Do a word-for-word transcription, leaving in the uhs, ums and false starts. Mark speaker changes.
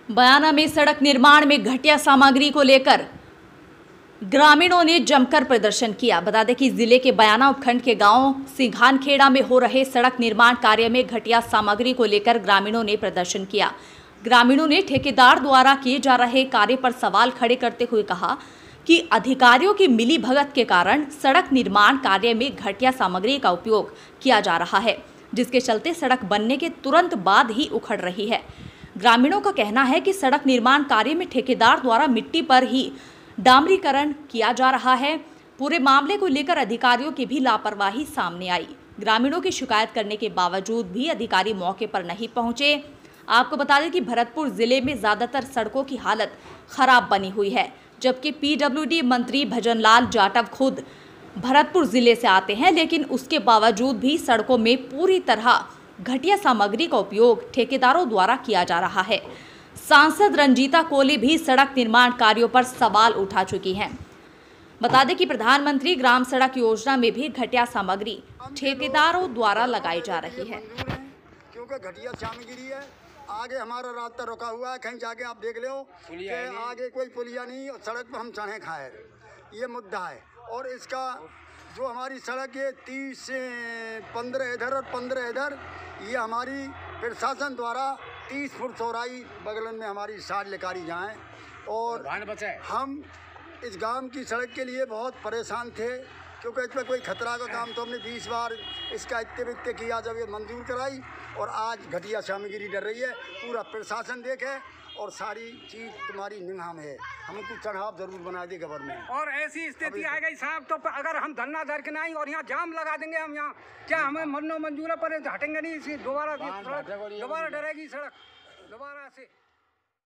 Speaker 1: बयाना में सड़क निर्माण में घटिया सामग्री को लेकर ग्रामीणों ने जमकर प्रदर्शन किया। बता दें कि जिले के बयाना उपखंड के गांव सिंघानखेड़ा में हो रहे सड़क निर्माण कार्य में घटिया सामग्री को लेकर ग्रामीणों ने प्रदर्शन किया। ग्रामीणों ने ठेकेदार द्वारा किए जा रहे कार्य पर सवाल खड़े करते हुए कहा कि अधिकारियों की मिली भगत के कारण सड़क निर्माण कार्य में घटिया सामग्री का उपयोग किया जा रहा है, जिसके चलते सड़क बनने के तुरंत बाद ही उखड़ रही है। ग्रामीणों का कहना है कि सड़क निर्माण कार्य में ठेकेदार द्वारा मिट्टी पर ही डामरीकरण किया जा रहा है। पूरे मामले को लेकर अधिकारियों की भी लापरवाही सामने आई। ग्रामीणों की शिकायत करने के बावजूद भी अधिकारी मौके पर नहीं पहुंचे। आपको बता दें कि भरतपुर जिले में ज्यादातर सड़कों की हालत खराब बनी हुई है, जबकि पीडब्ल्यूडी मंत्री भजनलाल जाटव खुद भरतपुर जिले से आते हैं, लेकिन उसके बावजूद भी सड़कों में पूरी तरह घटिया सामग्री का उपयोग ठेकेदारों द्वारा किया जा रहा है। सांसद रंजीता कोली भी सड़क निर्माण कार्यों पर सवाल उठा चुकी हैं। बता दें कि प्रधानमंत्री ग्राम सड़क योजना में भी घटिया सामग्री ठेकेदारों द्वारा लगाई जा रही है।
Speaker 2: क्योंकि घटिया सामग्री है, आगे हमारा रास्ता रुका हुआ है, कहीं जाके आप देख लो कि आगे कोई पुलिया नहीं और सड़क पर हम चढ़े खाए, ये मुद्दा है। और इसका जो हमारी सड़क है तीस से पंद्रह इधर और पंद्रह इधर, ये हमारी प्रशासन द्वारा तीस फुट चौड़ाई बगलन में हमारी साठ लिकारी जाएँ। और हम इस गांव की सड़क के लिए बहुत परेशान थे, क्योंकि इसमें कोई खतरा का काम तो हमने बीस बार इसका इत्ते बित्ते किया, जब ये मंजूर कराई, और आज घटिया सामग्री डर रही है। पूरा प्रशासन देखे और सारी चीज़ तुम्हारी निगाह में है, हमको चढ़ाव जरूर बना दे गवर्नमेंट।
Speaker 3: और ऐसी स्थिति आ गई साहब, तो अगर हम धरना दर के नहीं और यहाँ जाम लगा देंगे हम यहाँ, क्या हमें मनो मंजूर पर हटेंगे नहीं, इसी दोबारा दोबारा डरेगी सड़क दोबारा से।